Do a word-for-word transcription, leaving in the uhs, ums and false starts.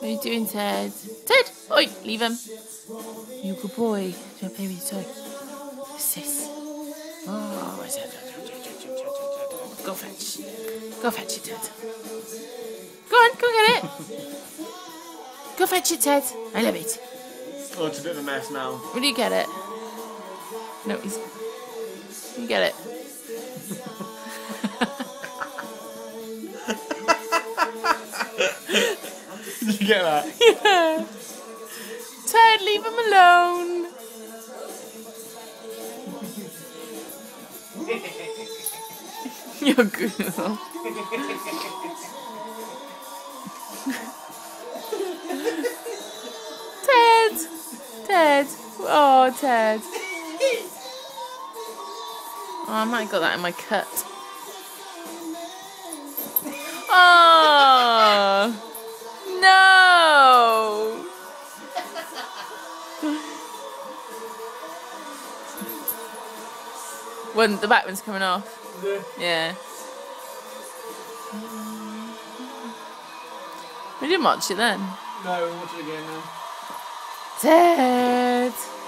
What are you doing, Ted? Ted! Oi, leave him. You good boy. Do you want to play with your toy? Sis. Oh, go fetch. Go fetch it, Ted. Go on, go get it. Go fetch it, Ted. I love it. Oh, it's a bit of a mess now. Will you get it? No, he's... You get it. Did you get that? Yeah. Ted, leave him alone. You're good. Ted. Ted. Oh, Ted. Oh, I might have got that in my cut. Oh. No! One, the back one's coming off. Yeah. We didn't watch it then. No, we'll watch it again now. Ted!